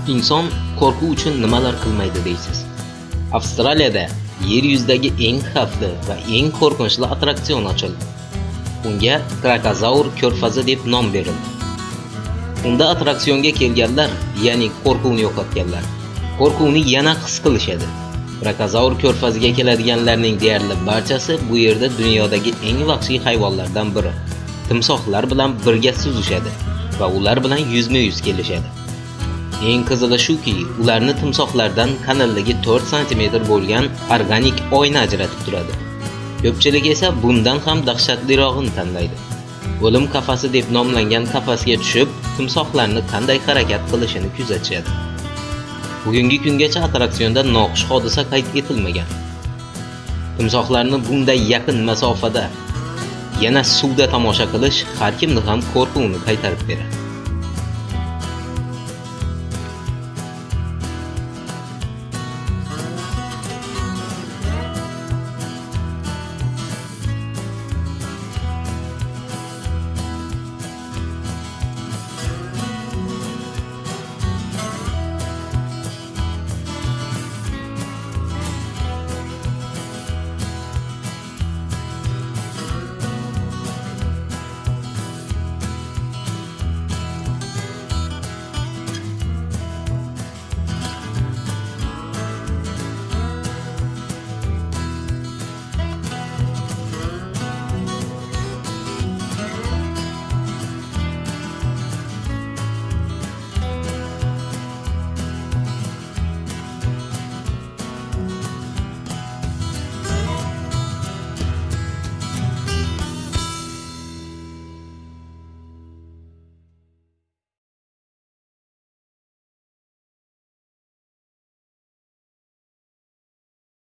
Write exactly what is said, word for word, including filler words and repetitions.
Inson qo'rquv uchun nimalar qilmaydi deysiz? Avstraliyada yer yuzidagi eng xavfli va eng qo'rqinchli attraksion ochildi. Unga Krakazaur ko'rfazi deb nom berildi. Unda attraksionga kelganlar, ya'ni qo'rquvni yo'qotganlar, qo'rquvni yana his qilishadi. Krakazaur ko'rfaziga keladiganlarning deyarli barchasi bu yerda dunyodagi eng vahshiy hayvonlardan biri. Timsohlar bilan birga suzishadi va ular bilan yuzma-yuz kelishadi. Eng qizig'i shuki, ularni timsohlardan kanalligi to'rt santimetr bo'lgan organik oyna ajratib turadi. Ko'pchilik esa bundan ham dahshatlirog'ini tanlaydi. O'lim qafasi deb nomlangan qafasga tushib, timsohlarni qanday harakat qilishini kuzatishadi. Bugungi kungacha attraksionda noxush hodisa qayd etilmagan. Timsohlarni bunday yaqin masofada, yana suvda tomosha qilish har kimni ham qo'rquvni qaytarib beradi.